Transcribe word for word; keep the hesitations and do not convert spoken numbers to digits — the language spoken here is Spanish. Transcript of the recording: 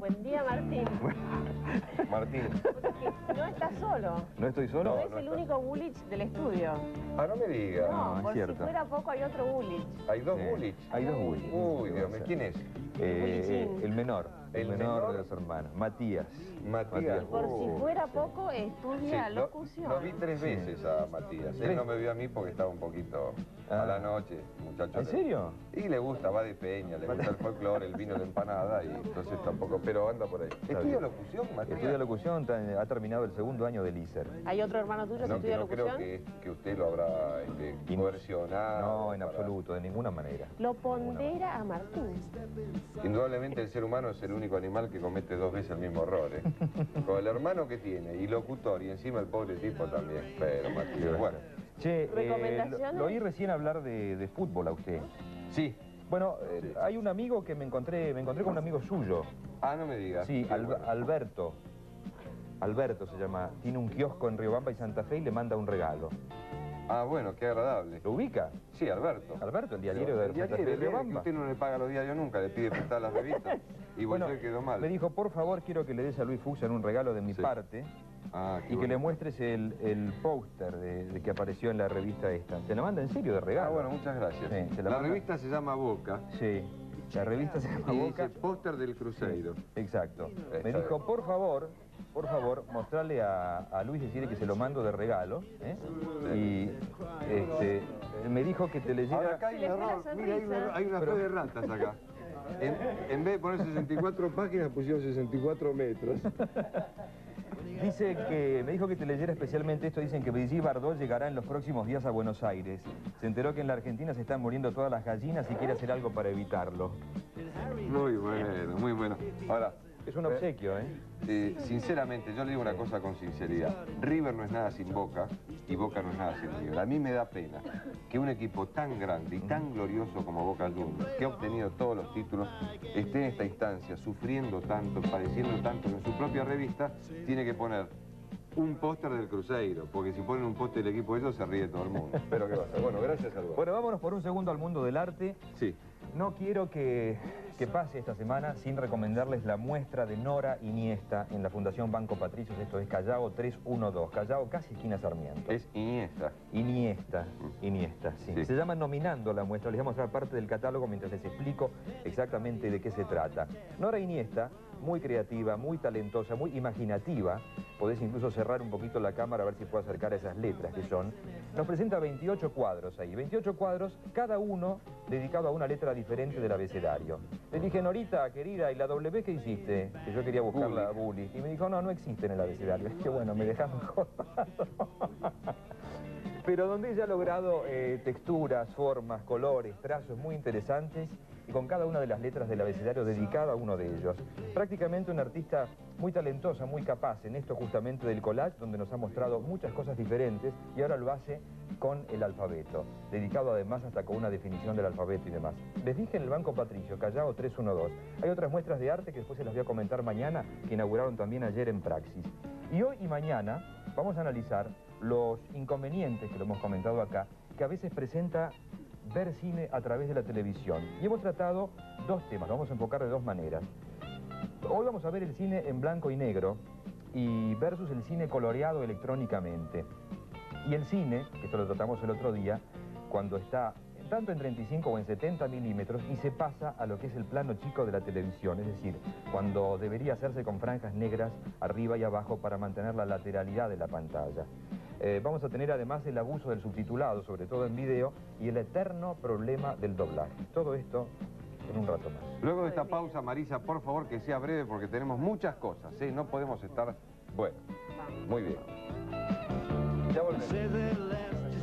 Buen día, Martín. Martín. No estás solo. ¿No estoy solo? No, No, es no el está. único Bullich del estudio. Ah, no me digas. No, No, por es cierto. si fuera poco hay otro Bullich. Hay dos Sí, Bullich. Hay dos Bullich. Uy, Dios mío, ¿quién es? Eh, Bullichín. el menor. El, ¿El menor, menor? de los hermanos. Matías. Matías. Y por si Oh, fuera sí. poco, estudia Sí, lo, locución. lo vi tres veces a Matías. Él ¿Tres? no me vio a mí porque estaba un poquito Ah. a la noche, muchacho. ¿En serio? Y le gusta, va de peña, le gusta el folclore, el vino, la empanada, y entonces tampoco, pero anda por ahí. ¿Estudia bien. locución, Matías? Estudia locución, ta- ha terminado el segundo año del I S E R. ¿Hay otro hermano tuyo que No, estudia no creo locución? que, que usted lo habrá este, In- coercionado. No, en para- absoluto, de ninguna manera. Lo pondera a Martín. Indudablemente el ser humano es el único animal que comete dos veces el mismo error, ¿eh? Con el hermano que tiene, y locutor, y encima el pobre tipo también. Pero, Matías, bueno. Che, eh, ¿Recomendaciones? lo, lo oí recién hablar de, de fútbol a usted. Sí. Bueno, eh, hay un amigo que me encontré, me encontré con un amigo suyo. Ah, no me digas. Sí, Qué Al- bueno. Alberto. Alberto se llama. Tiene un kiosco en Riobamba y Santa Fe y le manda un regalo. Ah, bueno, qué agradable. ¿Lo ubica? Sí, Alberto. Alberto, el diario de El Santa diario, Fe el de diario que Riobamba. usted no le paga los diarios nunca, le pide prestar las revistas. Y bueno, quedó mal. me dijo, por favor, quiero que le des a Luis Fuchs un regalo de mi Sí. parte Ah, qué y que bueno. le muestres el, el póster de, de que apareció en la revista esta. ¿Te la manda en serio de regalo? Ah, bueno, muchas gracias. Sí, te la la manda. revista se llama Boca. Sí, la revista se llama Y Boca. dice póster del Cruzeiro. Exacto. Está Me dijo, bien. por favor, por favor, mostrarle a, a Luis, decirle que se lo mando de regalo. ¿eh? Y este, me dijo que te Ahora leyera... acá hay Se un le fue error. la Mira, hay una, sonrisa. hay una Pero- fe de ratas acá. En, en vez de poner sesenta y cuatro páginas, pusieron sesenta y cuatro metros. Dice que, me dijo que te leyera especialmente esto. Dicen que Brigitte Bardot llegará en los próximos días a Buenos Aires. Se enteró que en la Argentina se están muriendo todas las gallinas y quiere hacer algo para evitarlo. Muy bueno, muy bueno. Ahora, Es un obsequio, ¿eh? eh, sinceramente, yo le digo una cosa con sinceridad. River no es nada sin Boca y Boca no es nada sin River. A mí me da pena que un equipo tan grande y tan glorioso como Boca Juniors, que ha obtenido todos los títulos, esté en esta instancia, sufriendo tanto, padeciendo tanto, que en su propia revista tiene que poner un póster del Cruzeiro, porque si ponen un póster del equipo de ellos se ríe todo el mundo. Pero qué pasa. Bueno, gracias, Alberto. Bueno, vámonos por un segundo al mundo del arte. Sí. No quiero que, que pase esta semana sin recomendarles la muestra de Nora Iniesta en la Fundación Banco Patricios. Esto es Callao tres uno dos, Callao casi esquina Sarmiento. Es Iniesta. Iniesta, Iniesta, sí. Sí. Se llama Nominando la muestra. Les voy a mostrar parte del catálogo mientras les explico exactamente de qué se trata. Nora Iniesta, muy creativa, muy talentosa, muy imaginativa. Podés incluso cerrar un poquito la cámara a ver si puedo acercar a esas letras que son. Nos presenta veintiocho cuadros ahí. veintiocho cuadros, cada uno dedicado a una letra diferente del abecedario. Le dije, Norita, querida, ¿y la W qué hiciste? Que yo quería buscarla a Bully. Y me dijo, no, no existe en el abecedario. Es que bueno, me dejas mejor. Pero donde ella ha logrado eh, texturas, formas, colores, trazos muy interesantes y con cada una de las letras del abecedario dedicada a uno de ellos. Prácticamente una artista muy talentosa, muy capaz en esto justamente del collage, donde nos ha mostrado muchas cosas diferentes y ahora lo hace con el alfabeto, dedicado además hasta con una definición del alfabeto y demás. Les dije en el Banco Patricio, Callao tres uno dos. Hay otras muestras de arte que después se las voy a comentar mañana, que inauguraron también ayer en Praxis. Y hoy y mañana vamos a analizar los inconvenientes, que lo hemos comentado acá, que a veces presenta ver cine a través de la televisión. Y hemos tratado dos temas, lo vamos a enfocar de dos maneras. Hoy vamos a ver el cine en blanco y negro y versus el cine coloreado electrónicamente. Y el cine, que esto lo tratamos el otro día, cuando está tanto en treinta y cinco o en setenta milímetros y se pasa a lo que es el plano chico de la televisión, es decir, cuando debería hacerse con franjas negras arriba y abajo para mantener la lateralidad de la pantalla. Eh, vamos a tener además el abuso del subtitulado, sobre todo en video, y el eterno problema del doblaje. Todo esto en un rato más. Luego de esta pausa, Marisa, por favor que sea breve porque tenemos muchas cosas, ¿sí? No podemos estar... Bueno, muy bien. Ya volvemos.